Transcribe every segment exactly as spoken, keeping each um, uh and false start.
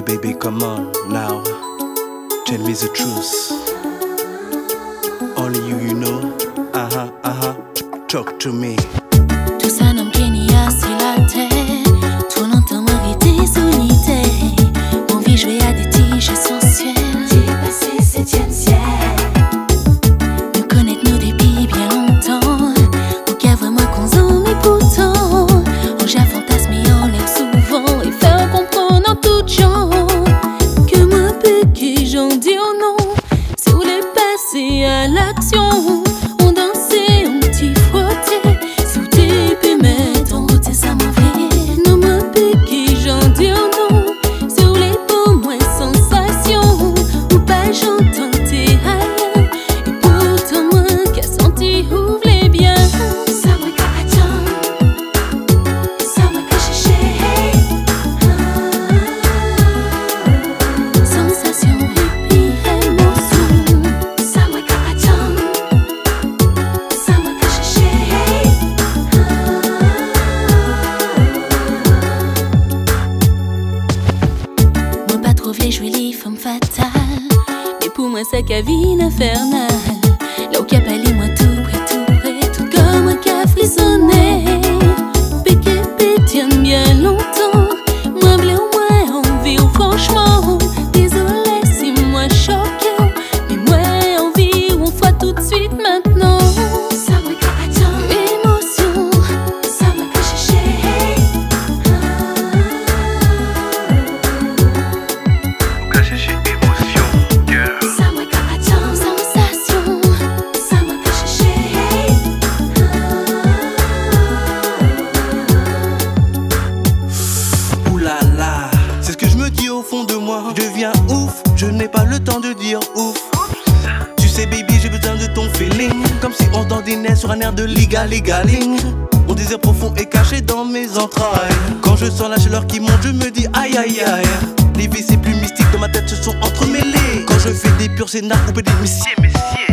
baby, come on now. Tell me the truth. Only you, you know. Uh-huh, uh-huh. Talk to me. Tout ça n'a qu'une sur la terre. Trop longtemps, moi, j'étais solitaire. Mon vie jouait à des tiges sensuelles. J'ai passé septième ciel. Nous connaître nous depuis bien longtemps. Au cas vraiment qu'on s'en met pourtant. On j'ai fantasmé en l'air souvent. Et faire comprendre en tout genre que moi, petit, j'en dis oh non. Si vous voulez passer à l'action. Je jouer les femmes fatales, mais pour moi c'est qu'à vie infernale. Là où qu'a parlé moi tout près, tout près, tout comme moi qu'a frissonné. Péqué pétienne bien longtemps, moi blé au moins envie ou franchement. Désolé si moi choqué, mais moi envie ou on fait tout de suite maintenant. Ça moi qu'a attend émotion, ça moi qu'a cherché. Au fond de moi, je deviens ouf, je n'ai pas le temps de dire ouf. Tu sais baby, j'ai besoin de ton feeling, comme si on dandinait sur un air de liga ligaling. Mon désir profond est caché dans mes entrailles. Quand je sens la chaleur qui monte, je me dis aïe aïe aïe. Les vies c'est plus mystique, dans ma tête se sont entremêlées. Quand je fais des purs scénars, on peut dire messieurs, messieurs.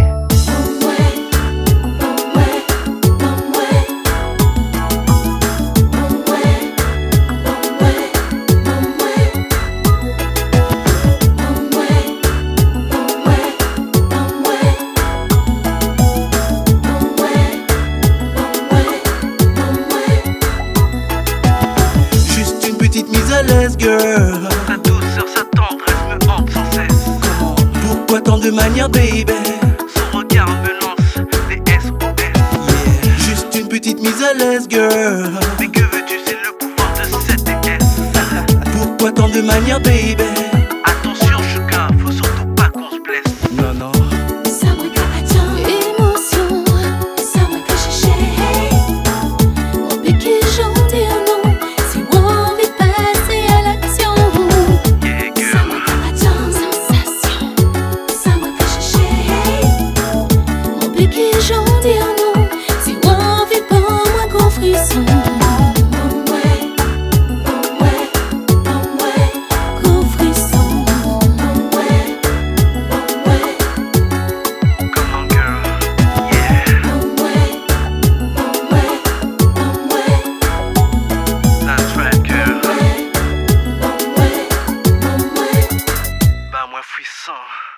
Laisse girl, sa douceur, sa tendresse me hante sans cesse. Comment? Pourquoi tant de manières baby? Son regard me lance des S O S. Yeah. Juste une petite mise à l'aise girl. Mais que veux-tu, c'est le pouvoir de cette déesse. Pourquoi tant de manières baby? Attention Chouka, faut surtout pas qu'on se blesse. Non non. Émotion, ça m'a caché. Mon béquille j'en dis non. J'en dis non, si on vit pas moins gros frisson. Bon ouais, bon ouais, bon ouais, gros frisson. Bon ouais, bon ouais. Come on girl, yeah. Bon ouais, bon ouais, bon ouais. That's right girl. Bon ouais, bon ouais, bon ouais. Bah moi frisson.